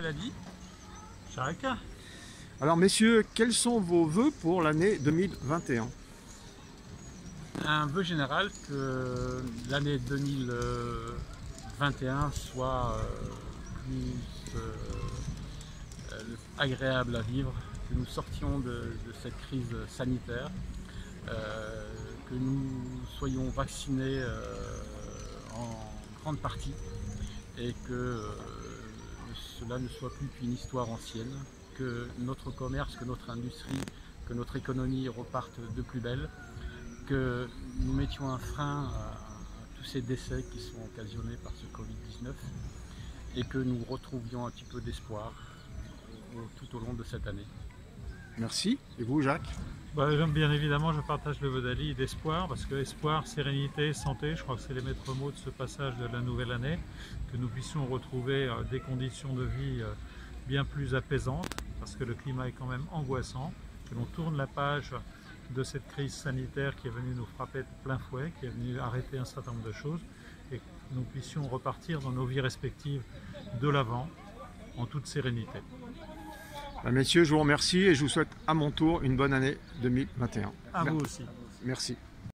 maladie. Jacques. Alors messieurs, quels sont vos vœux pour l'année 2021? Un vœu général que l'année 2021 soit plus agréable à vivre, que nous sortions de cette crise sanitaire, que nous soyons vaccinés en grande partie et que cela ne soit plus qu'une histoire ancienne, que notre commerce, que notre industrie, que notre économie repartent de plus belle, que nous mettions un frein à tous ces décès qui sont occasionnés par ce Covid-19 et que nous retrouvions un petit peu d'espoir tout au long de cette année. Merci. Et vous, Jacques? Bien évidemment, je partage le vœu d'Ali d'espoir, parce que espoir, sérénité, santé, je crois que c'est les maîtres mots de ce passage de la nouvelle année, que nous puissions retrouver des conditions de vie bien plus apaisantes, parce que le climat est quand même angoissant, que l'on tourne la page de cette crise sanitaire qui est venue nous frapper de plein fouet, qui est venue arrêter un certain nombre de choses, et que nous puissions repartir dans nos vies respectives de l'avant, en toute sérénité. Messieurs, je vous remercie et je vous souhaite à mon tour une bonne année 2021. À vous aussi. Merci.